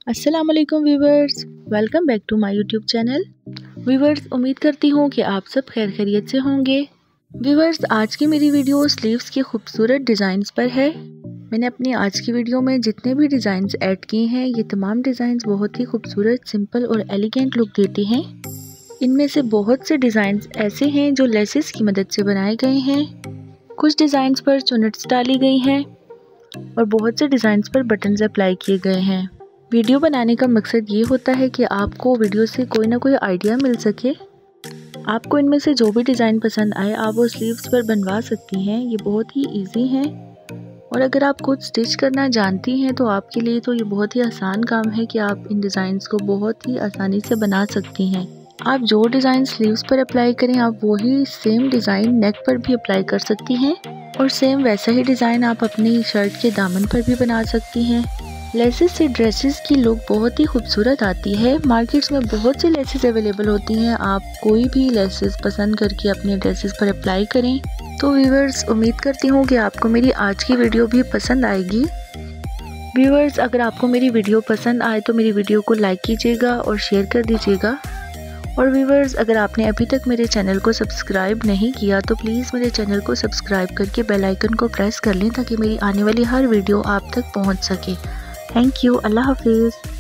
अस्सलाम वालेकुम viewers, welcome back to my YouTube channel. Viewers, उम्मीद करती हूँ कि आप सब खैर खैरियत से होंगे। व्यूवर्स, आज की मेरी वीडियो स्लीव्स के खूबसूरत डिज़ाइंस पर है। मैंने अपनी आज की वीडियो में जितने भी डिज़ाइंस ऐड किए हैं, ये तमाम डिज़ाइंस बहुत ही खूबसूरत, सिंपल और एलिगेंट लुक देते हैं। इनमें से बहुत से डिज़ाइंस ऐसे हैं जो लेसेस की मदद से बनाए गए हैं। कुछ डिज़ाइंस पर चुनट्स डाली गई हैं और बहुत से डिज़ाइंस पर बटन्स अप्लाई किए गए हैं। वीडियो बनाने का मकसद ये होता है कि आपको वीडियो से कोई ना कोई आइडिया मिल सके। आपको इनमें से जो भी डिज़ाइन पसंद आए आप वो स्लीव्स पर बनवा सकती हैं। ये बहुत ही इजी हैं और अगर आप खुद स्टिच करना जानती हैं तो आपके लिए तो ये बहुत ही आसान काम है कि आप इन डिज़ाइंस को बहुत ही आसानी से बना सकती हैं। आप जो डिज़ाइन स्लीव्स पर अप्लाई करें आप वही सेम डिज़ाइन नेक पर भी अप्लाई कर सकती हैं और सेम वैसा ही डिज़ाइन आप अपनी शर्ट के दामन पर भी बना सकती हैं। लेसेस से ड्रेसेस की लुक बहुत ही खूबसूरत आती है। मार्केट्स में बहुत सी लेसेस अवेलेबल होती हैं। आप कोई भी लेसेस पसंद करके अपने ड्रेसेस पर अप्लाई करें। तो व्यूवर्स, उम्मीद करती हूँ कि आपको मेरी आज की वीडियो भी पसंद आएगी। व्यूवर्स, अगर आपको मेरी वीडियो पसंद आए तो मेरी वीडियो को लाइक कीजिएगा और शेयर कर दीजिएगा। और व्यूवर्स, अगर आपने अभी तक मेरे चैनल को सब्सक्राइब नहीं किया तो प्लीज़ मेरे चैनल को सब्सक्राइब करके बेल आइकन को प्रेस कर लें ताकि मेरी आने वाली हर वीडियो आप तक पहुँच सके। Thank you. अल्लाह हाफिज़।